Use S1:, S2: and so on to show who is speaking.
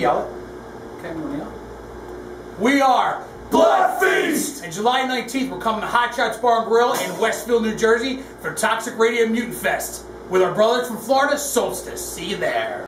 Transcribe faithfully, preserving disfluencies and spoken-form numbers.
S1: yell it. Okay, I'm gonna yell it.
S2: We are
S1: Blood Feast!
S2: And July nineteenth, we're coming to Hot Shots Bar and Grill in Westville, New Jersey for Toxic Radio Mutant Fest with our brothers from Florida, Solstice. See you there.